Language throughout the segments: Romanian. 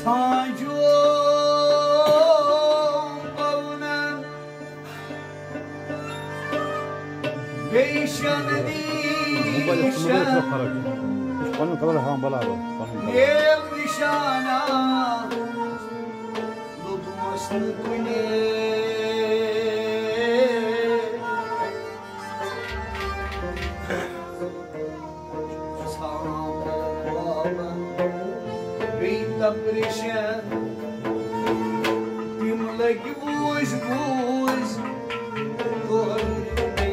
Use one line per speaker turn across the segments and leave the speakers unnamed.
Sancım avunan Beyşan dişan Yev nişana Lutmasını kune Prişan Dimlaki buz buz Gorme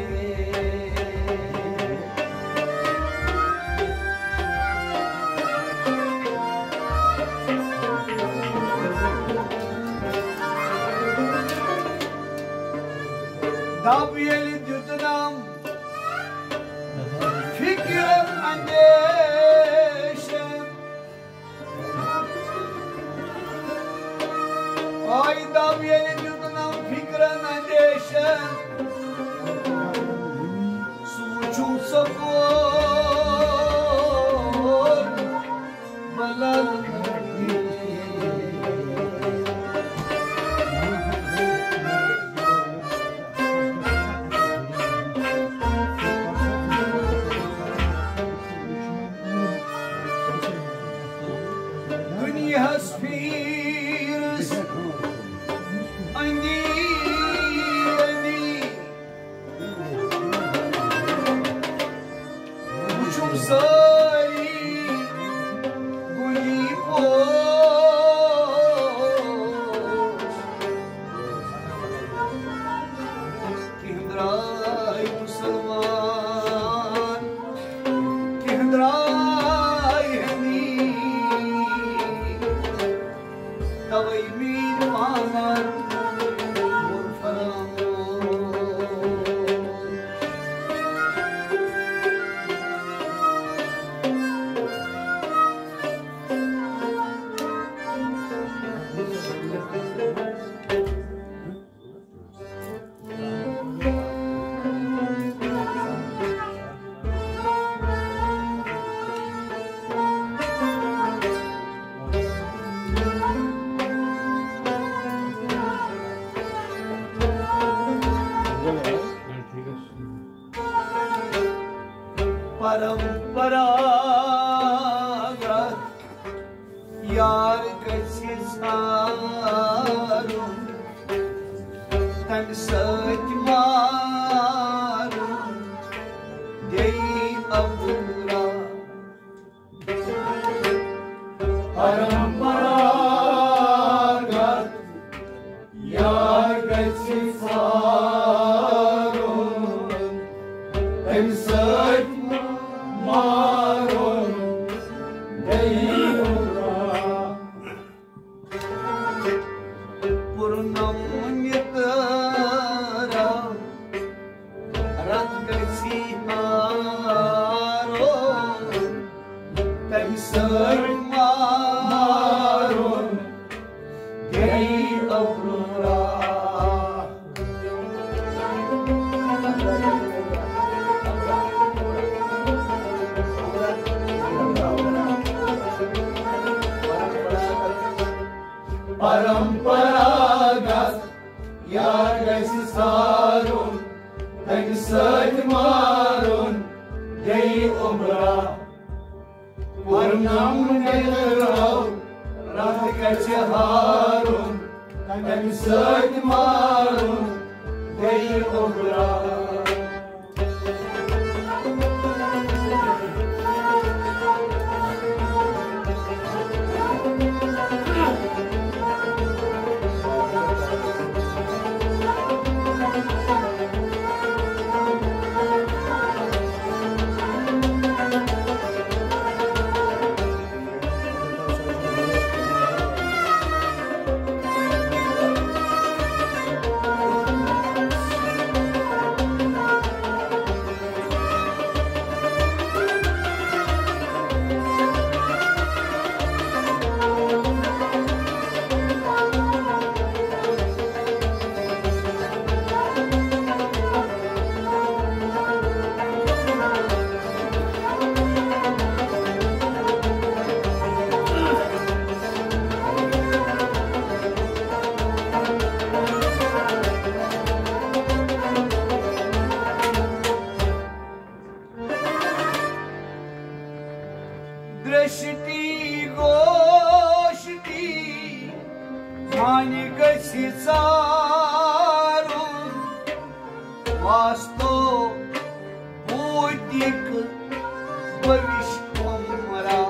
Dab yeli dütünam Fikrim andeşem Ay dab yeli dütünam fikrim andeşem Suçum sabır Balal Haspirs Andi Uçum sari Guli poş Kihndray Musalman Kihndray Hani Tavay bir manar Paramparagat Yar kaçı sarun Tan sakmarun Dey abura Paramparagat Yar kaçı sarun Tan Marun Deyura Purnam Nitara Rat Gasi Marun Temsar Marun Deyura Paramparagat Yar gasi sarun Tagsat marun Dey umra Purnam nirav Rat kaçı harun Tagsat marun Dey umra द्रष्टी गोष्टी मानी गसी चारून वास्तव भौतिक भविष्यमरा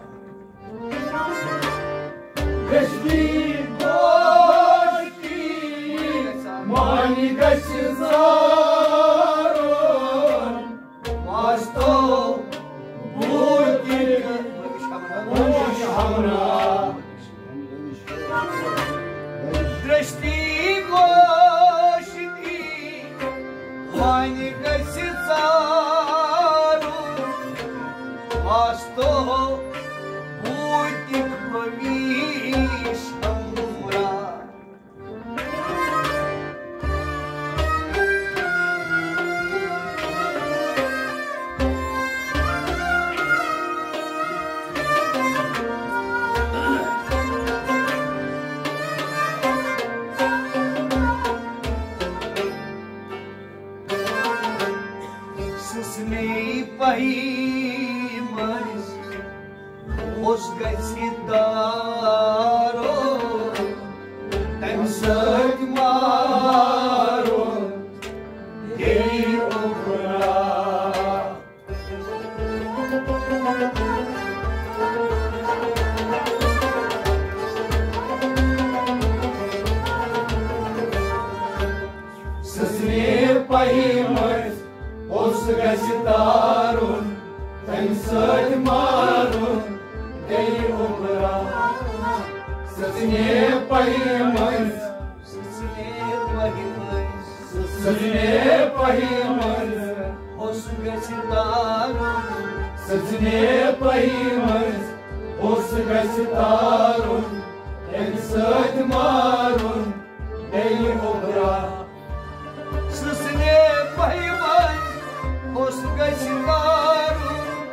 द्रष्टी गोष्टी मानी गसी चारून वास्तव भौतिक भविष्यमरा
दृष्टी गोष्टी मानी गसी चारून वास्तव भौतिक भविष्यमरा Paimans, os gacidaro, tem sangue maro, dei obra.
Sasne paimans, os gacidaro. Săți marun, dei obra, să-ți păimăți, să-ți păimăți,
o să găsi darul,
să-ți păimăți, o să găsi darul, să-ți marun, dei obra,
să-ți păimăți, o să găsi darul,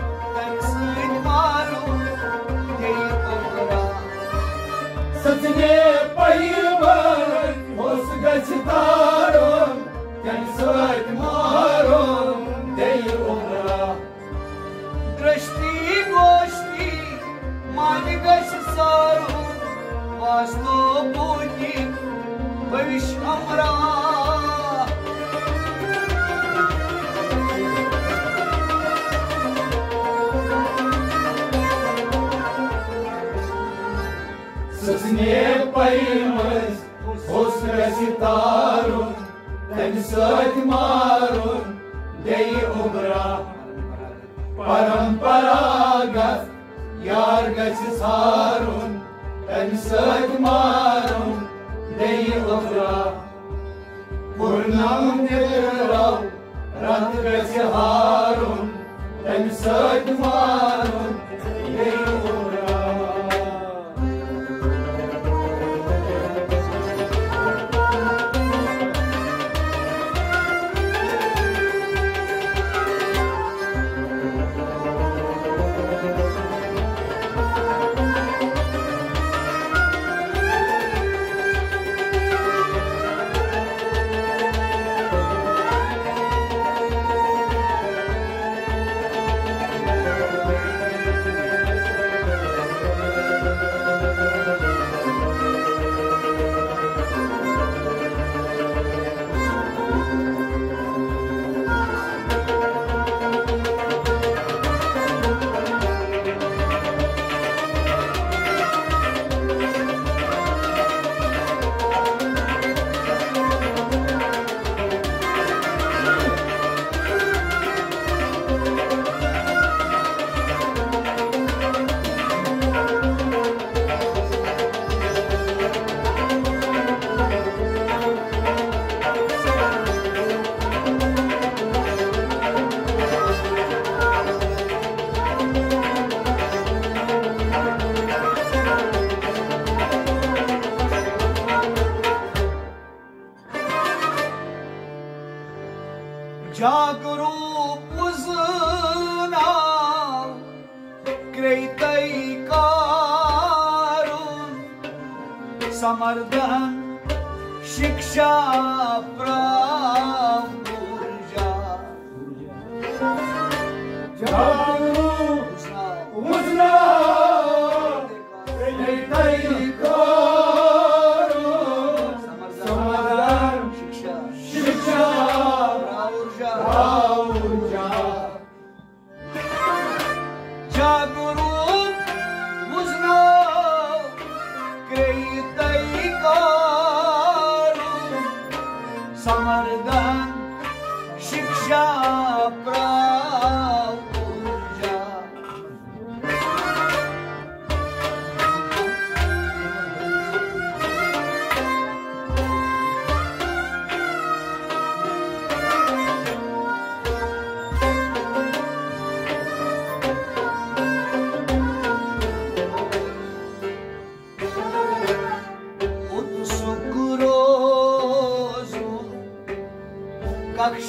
să-ți păimăți, o să găsi darul, să-ți marun, dei obra.
Drăști goști, mani găsi sarul, vasto putin, भविष्यमरा
Să-ți păimăți, o să găsi darul, să-ți marun, dei obra. Paramparagat, iar găsi sarun, să-ți marun, dei obra. Purnam de rău, rat găsi harun, să-ți marun, dei obra.
जागरूक उजना क्रेतई कारून समर्दन शिक्षा प्रभुर्जा
जागरूक उजना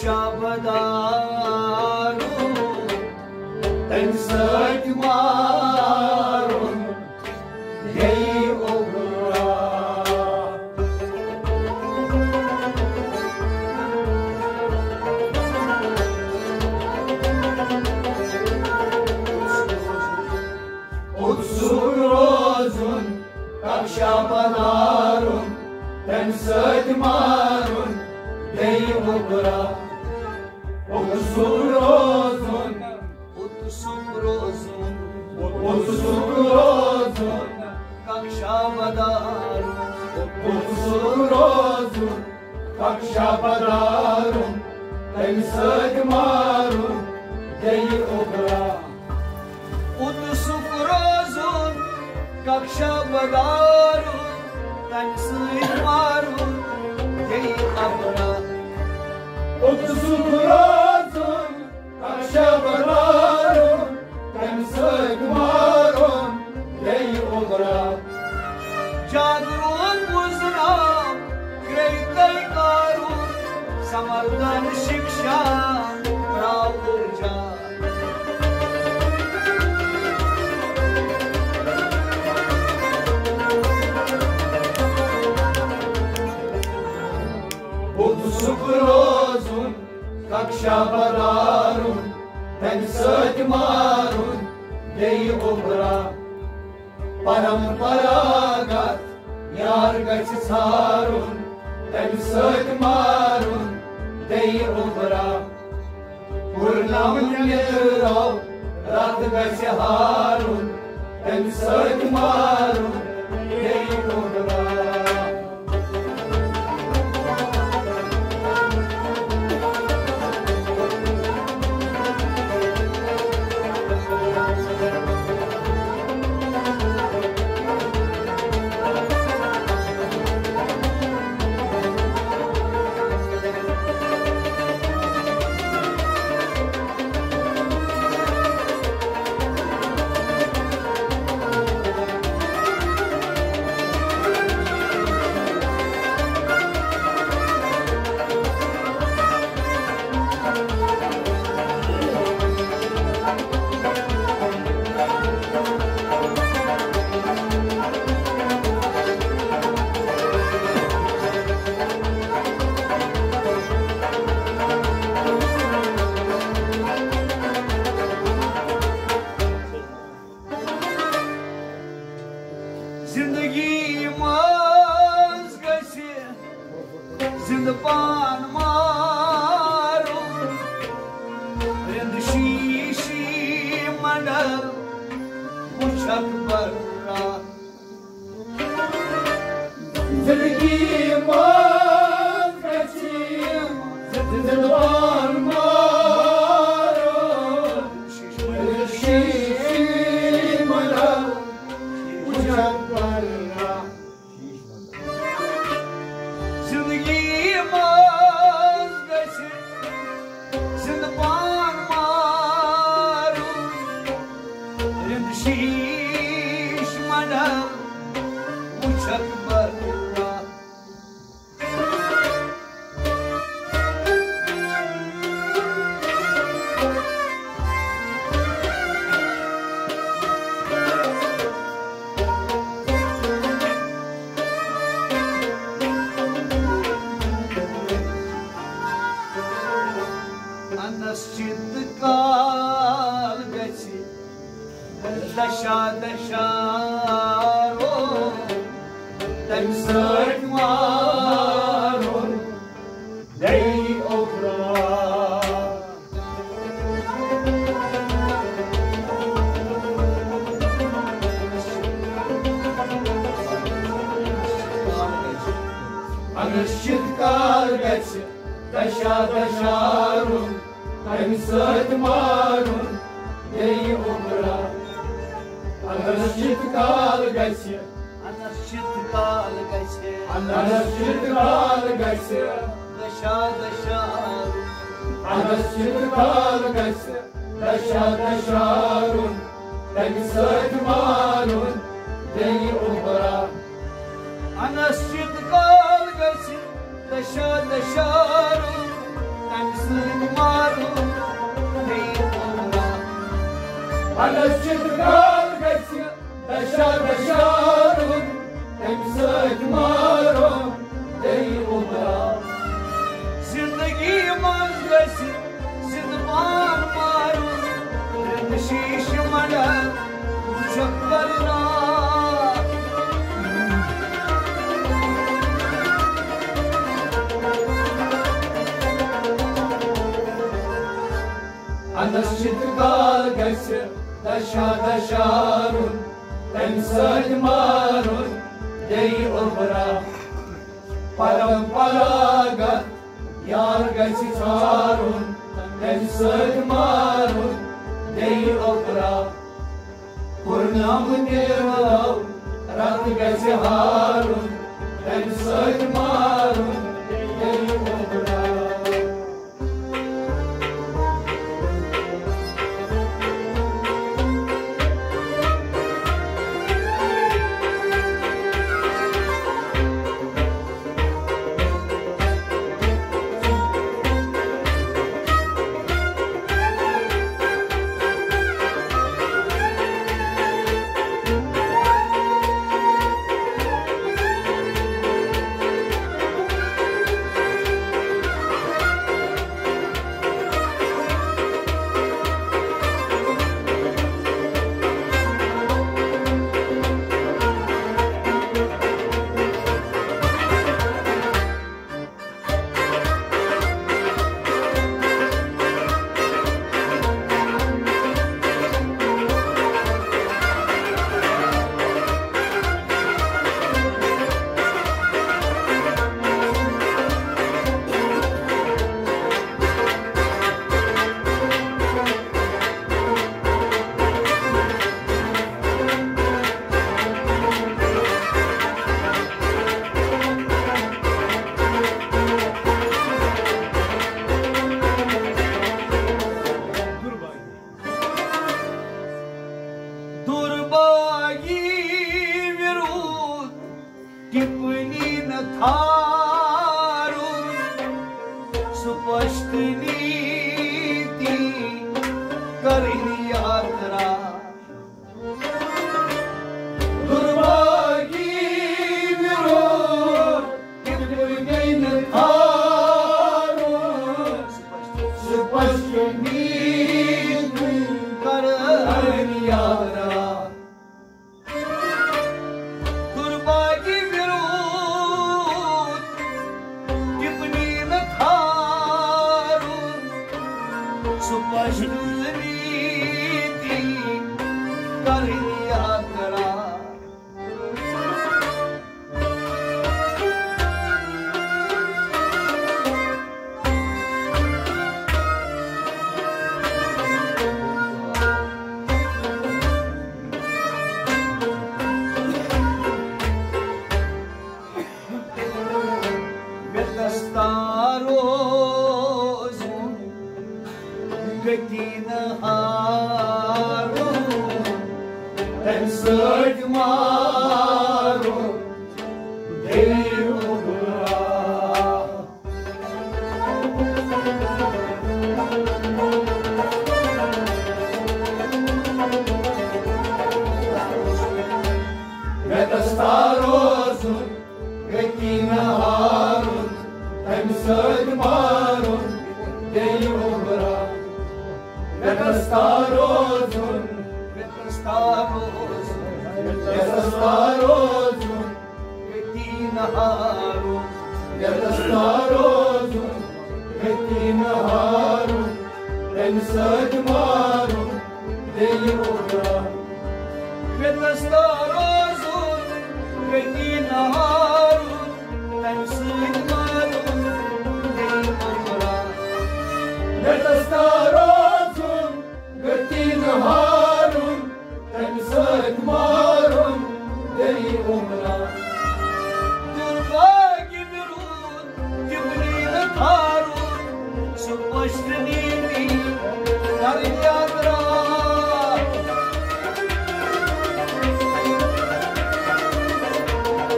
Şabadaru
Temsat marun Dey obra Utsur rozun Kak şabanarun Temsat marun Dey obra Utsur rozun
Utsukrozun
Utsurozun
Kak Şabadaru
Utsurozun Kak şabadarun Temsat marun Dey obra
Utsukrozun Kak Şabadaru Temsat marun Dey abra
Utsurozun Kak şabadarun Temsat marun Dey obra
Cadrun muznam Greitay karun Samardan Shiksha Pravurja
Utsurozun Kak şabadarun Temsat marun Dey obra Paramparagat Yargaç sarun Temsat marun Dey obra Purnam yerav Ratgaç harun Temsat marun Dey obra
Zindagi maz gasi Zindaban marun Rind shishi mandal Muchak barra
Zindagi mazgaçim Zindan marun Şişim ala Uçak barra
Zindagi maz gasi Zindaban marun Rind shish mandal Muchak barra Anasçıt kalgasi Daşa daşa ro
Temsat marun Dey obra Anışçıt kalgasi Daşa daşarun Temsat marun Dey obra Anışçıt kalgasi
Anasçıt kalgasi
Anışçıt kalgasi
Daşa daşa ro
Anışçıt kalgasi Daşa daşarun Temsat marun Dey obra
Anasçıt kalgasi Daşa daşa ro
Anas çıtkal geçsi Daşa daşarun Temsek marun Dey umra
Zindagi mazgasi Zindman marun Rindşiş mala Uçaklarına
Anas çıtkal geçsi Daşa daşarun Temsek marun Dey umra Param paragat Yar geçsi çarun Temsek marun Dey umra Purnam nirlav Rat geçsi harun Temsek marun Dey umra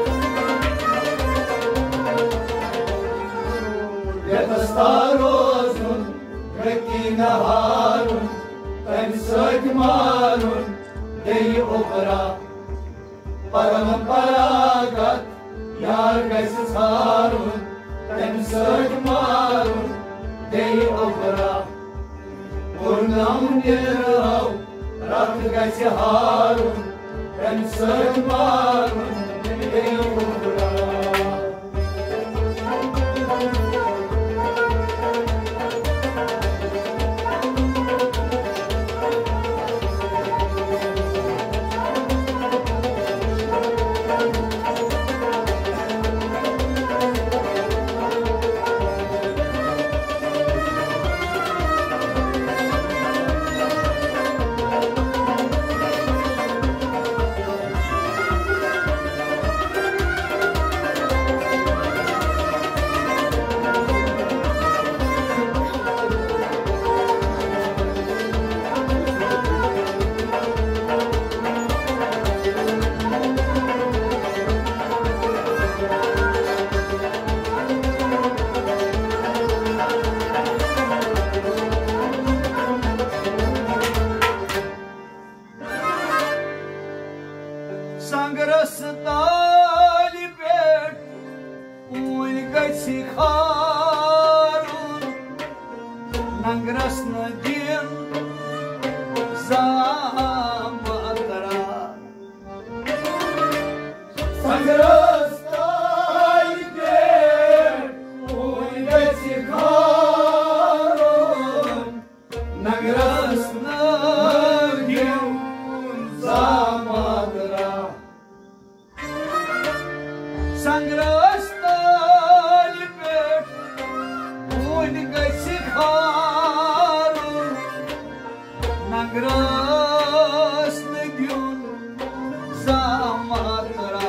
Staros Harun, Temi săti marun, Dei obra, Paramparagat, Iar găsiți Harun, Temi săti marun, Dei obra, Urnam erau, Rat găsi Harun, Temi săti marun, Dei obra.
Sangrası talibet Ulgasi Harun Nangrasna din Zamatara
Sangras talibet Ulgasi Harun Nangrasna din Zamatara
Sangras talibet Ulgasi Harun Nangrasna din Zamatara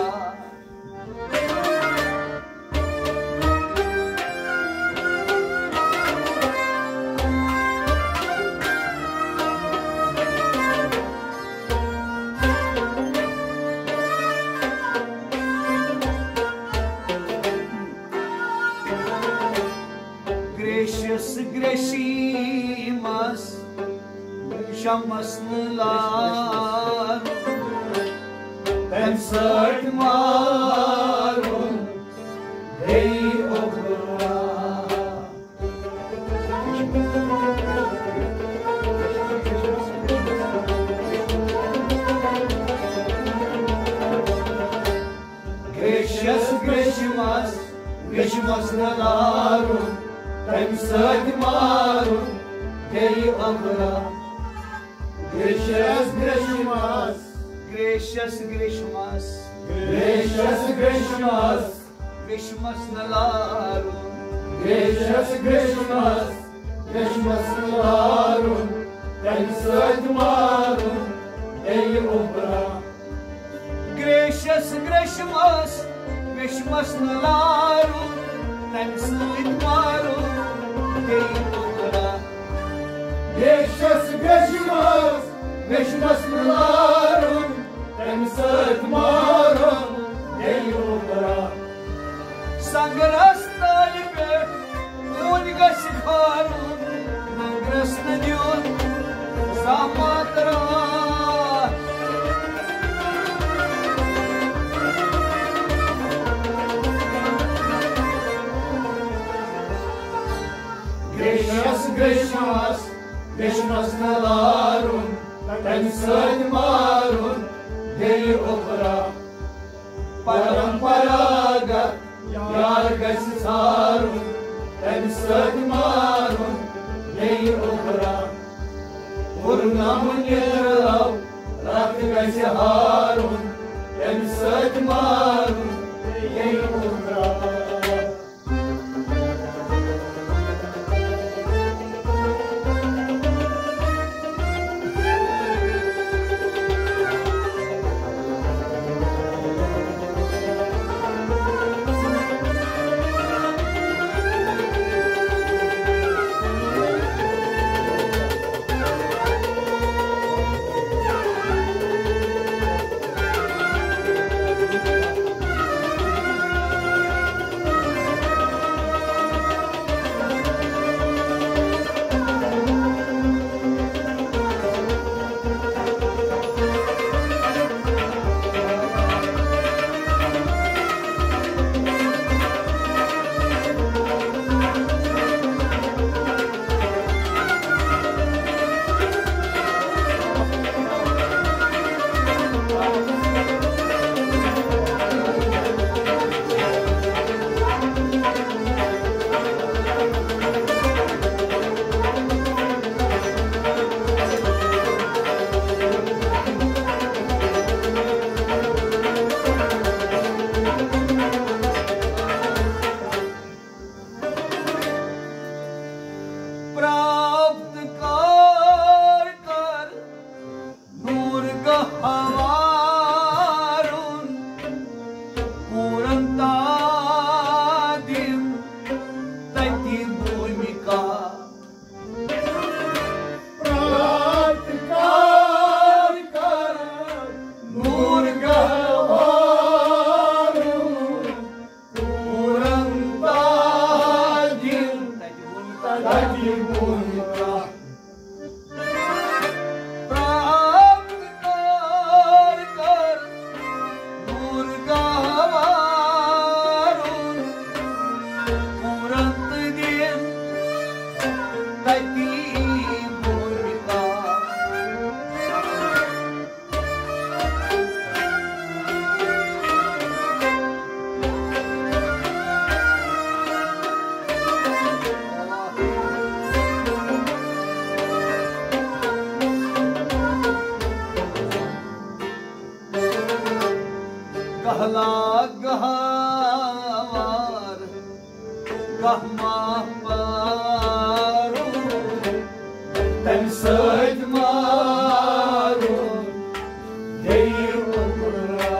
Greșesc greșimas Și-am snălar
Tem săti marun Dei obra.
Greșesc greșimas
Greșimas nălarun Tem săti marun Dei obra. Greșesc greșimas
Greșesc greșimas
Greșesc greșimas
Greșimas nălarun
Greșesc greșimas Greșimas nălarun Tem săti marun Dei obra.
Greșesc greșimas Greșimas nălarun Tem săit marun Dei obra
Greșesc greșimas Greșimas nălarun Tem săti marun Dei obra.
Sangras talibet Ulgasi Harun Nangrasna din Zamatara
Greșesc greșimas Greșimas nălarun Tem săti marun Dei obra. Paramparagat Iar găsiți Harun Tem săti marun Dei obra. Urnamul erau Rat găsi Harun Tem săti marun Dei obra.
कहला गहार कहमा पारू
तम सज मारू यही उमरा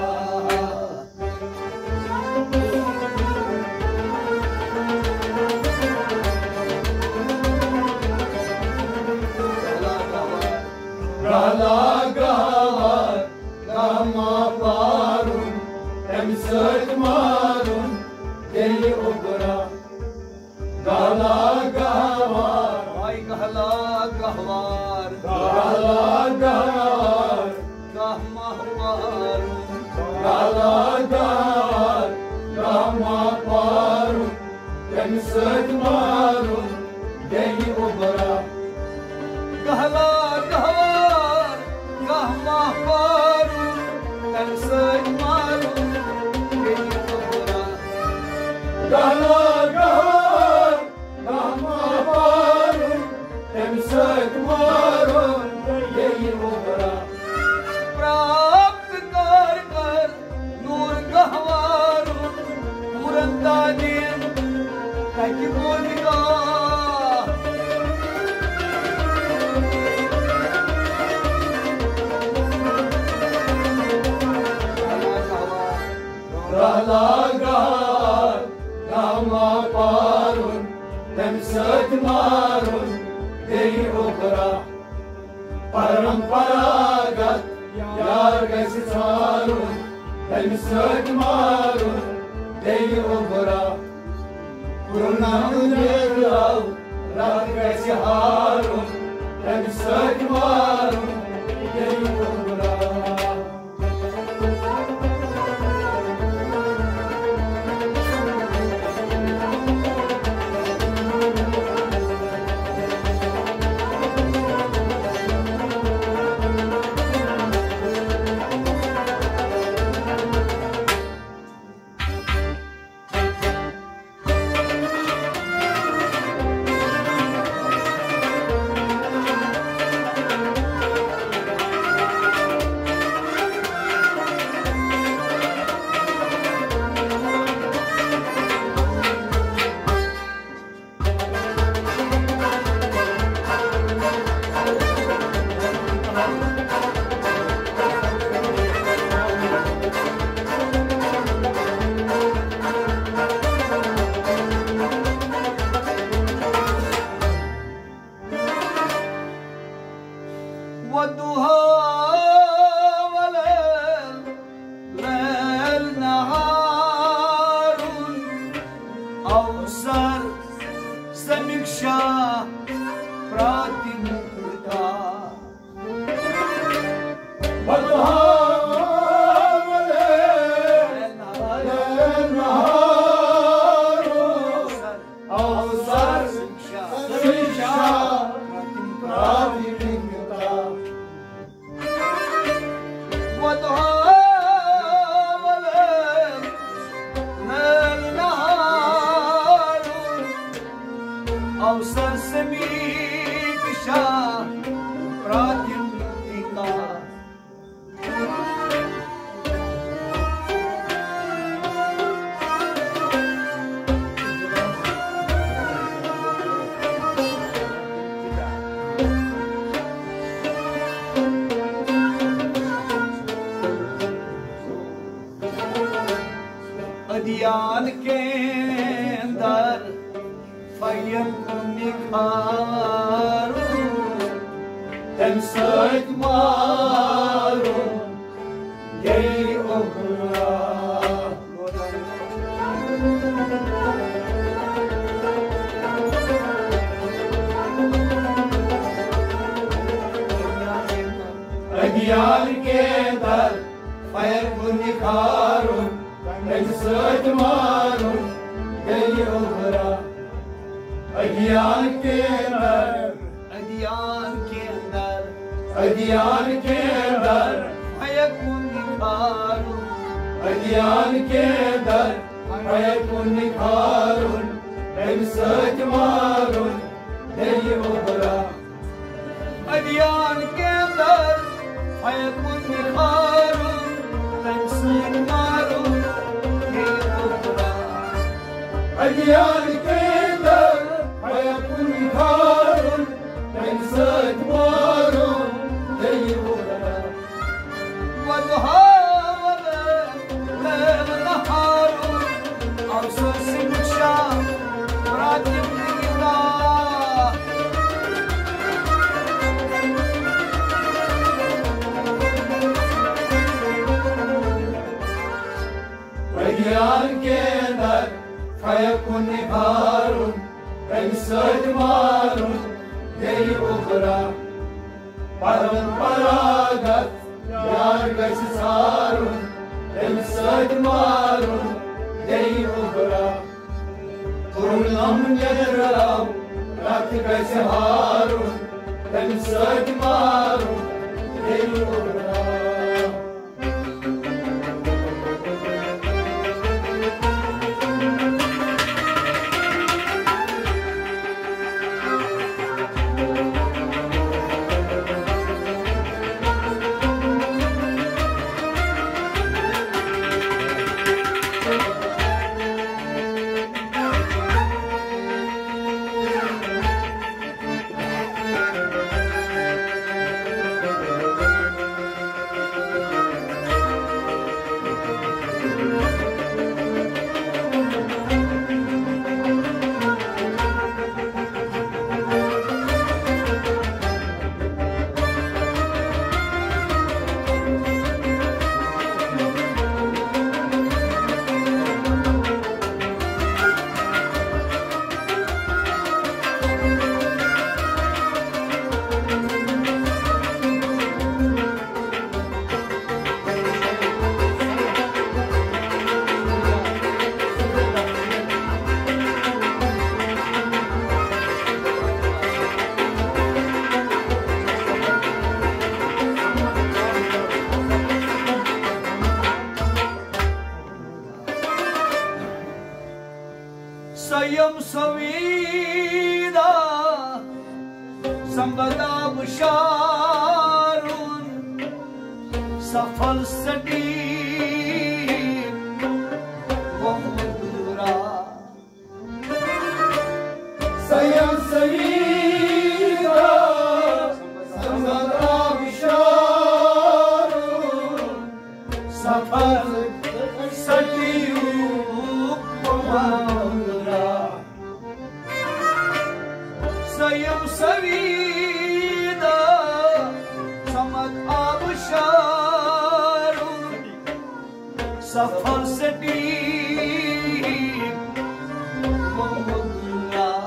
कहला गहार कहमा पारू तम सज मारू यही उमरा कहला गहार
भाई कहला गहवार
कहला गहार
कहमा पारू
कहला गहार कहमा पारू तम सज मारू यही उमरा
कहला गहवार कहमा पारू तम सज मारू यही उमरा
कहला गहार कहमा पारू तम सज मारू यही उमरा
प्राप्त कर नूर गहवारू मुरंदादीन तकी बोलिका
कहला गहार कहमा पारू तम सज मारू यही उमरा परंपरागत यार गैस सारू तम सज मारू यही उमरा पूर्णांगेराव रात गैस हारू तम सज मारू यही उमरा
ودها وليل ليل نهار أوسر سمكشا براتي مكتا
ودها وليل نهار أوسر سمكشا براتي مكتا
ودها وليل ليل نهار أوسر سمكشا براتي مكتا अदियान के अंदर फैल निखारू
तम सज मारू यही उमरा अज्ञान के दर फैल निखारू तम सज मारू यही उमरा अज्ञान के दर
अदियान के अंदर
अज्ञान के दर
फैल निखारू
अज्ञान के दर फैल निखारू तम सज मारू यही उमरा
अदियान के अंदर फैल निखारू तम सज मारू
अज्ञान के दर फयकुन खारुन तमसत मारुन दई उबरा अज्ञान के अंदर फयकुन खारुन तमसत मारुन दई उबरा परंपरागत यार गछ सारुन तमसत मारुन दई उबरा तुरलम नजराव रथ गछ हारुन तमसत मारुन दई उबरा
संयम संविदा संबदा बुशारुन सफल सटी वमुदरा
संयम संविदा संबदा बुशारुन सफल सटी
संयम संविदा समद आबशारुन सफल सटी वमुदरा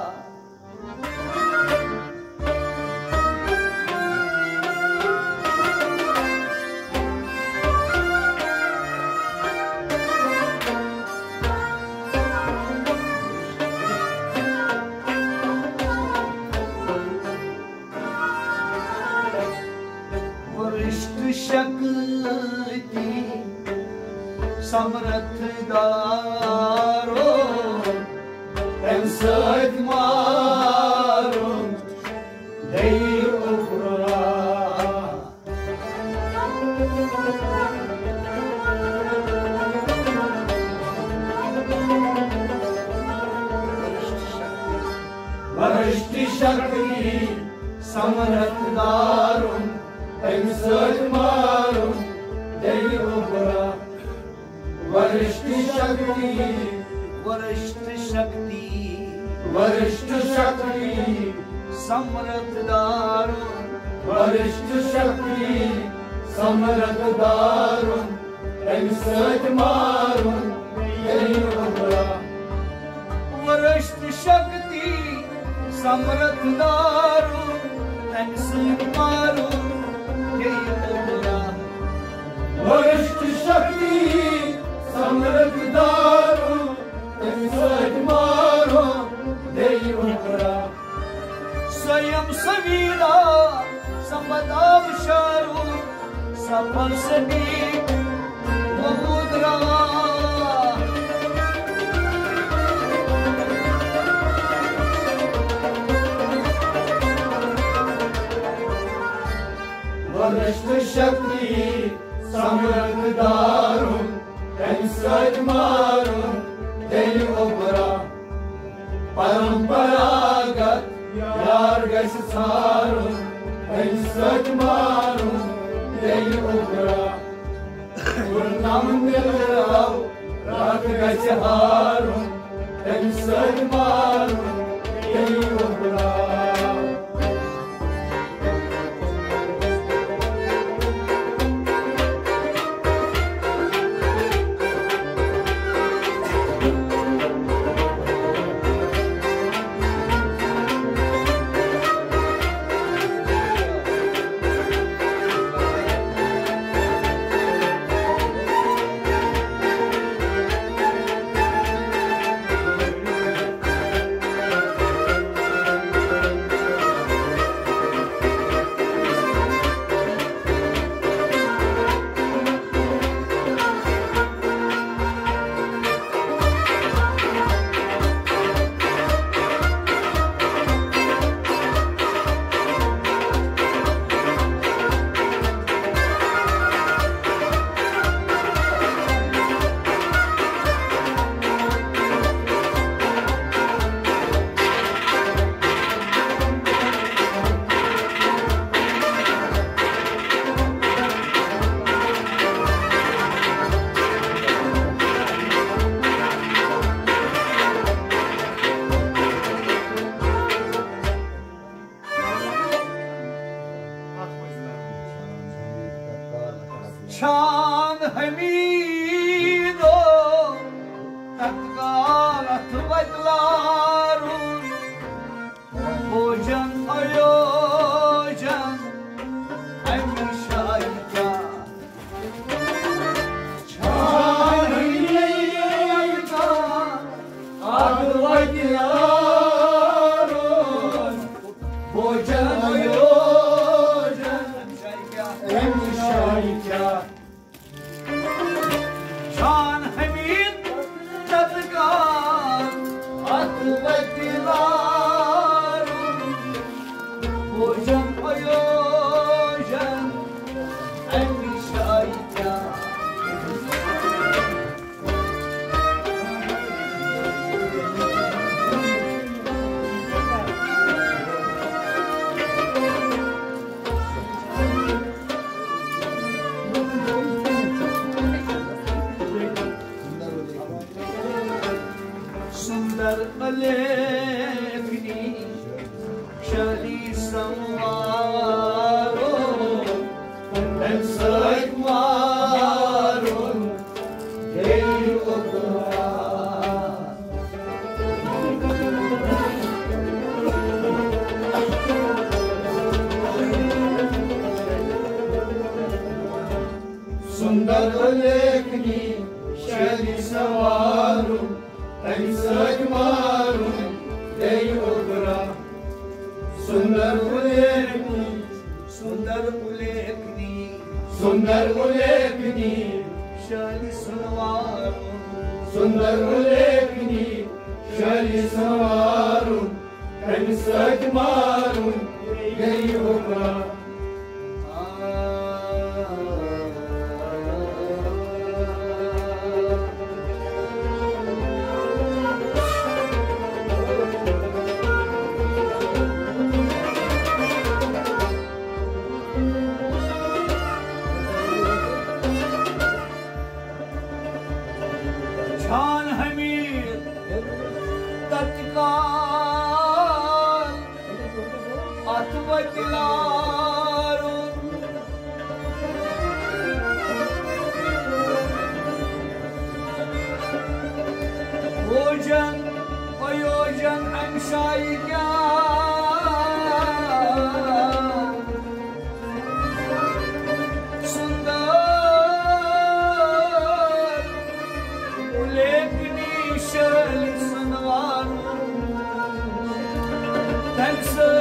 शक्ति समर्थदारो
तमसत मारुन दई उबरा वरिष्ठ शक्ति समर्थदारुन तमसत मारुन दई उबरा वरिष्ठ शक्ति
समर्थदारुन
वरिष्ठ शक्ति समर्थदारुन तमसत मारुन दई उबरा
वरिष्ठ शक्ति समर्थदारुन तमसत मारुन दई उबरा
वरिष्ठ शक्ति समर्थदारुन तमसत मारुन दई उबरा
स्वयं संविदा संबदा बुशारुन सफल सटी वमुदरा
वरिष्ठ शक्ति समर्थदारुन तमसत मारुन दई उबरा परंपरागत यार गैस सारुन सच मारुन देई उगरा गुरनाम दिलराव रात गैस हारुन सच मारुन देई उगरा
शान हमीदो तत्काल बदलारुन भोजन आयोजन हमेशा क्या
शान हमीदो बदलारुन भोजन आयोजन हमेशा क्या
शान हमीद तत्काल भोजन आयोजन हमेशा क्या सुंदर अलेखनी शली संवारो सच मारुन देई उगरा सुंदर अलेखनी शली संवारो सच मारुन देई उगरा सुंदर उलेखनी सुंदर उलेखनी शली संवारुन सुंदर उलेखनी शली संवारुन सच मारुन देई उगरा शान हमीद तत्काल अथवकिलारुन भोजन आयोजन अंशाई क्या Thanks,